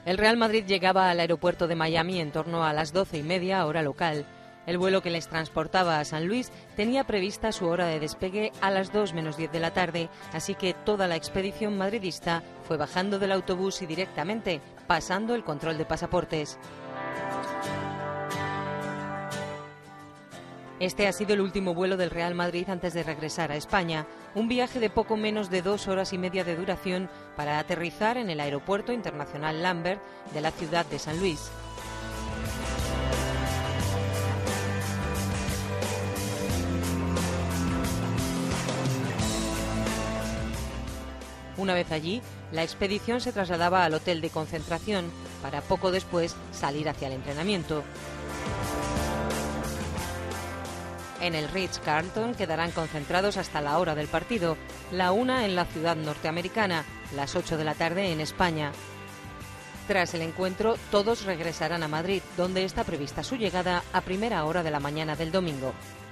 El Real Madrid llegaba al aeropuerto de Miami en torno a las 12:30 hora local. El vuelo que les transportaba a San Luis tenía prevista su hora de despegue a las 2 menos 10 de la tarde, así que toda la expedición madridista fue bajando del autobús y directamente pasando el control de pasaportes. Este ha sido el último vuelo del Real Madrid antes de regresar a España, un viaje de poco menos de 2 horas y media de duración para aterrizar en el Aeropuerto Internacional Lambert de la ciudad de San Luis. Una vez allí, la expedición se trasladaba al hotel de concentración para poco después salir hacia el entrenamiento. En el Ritz-Carlton quedarán concentrados hasta la hora del partido, la 1 en la ciudad norteamericana, las 8 de la tarde en España. Tras el encuentro, todos regresarán a Madrid, donde está prevista su llegada a primera hora de la mañana del domingo.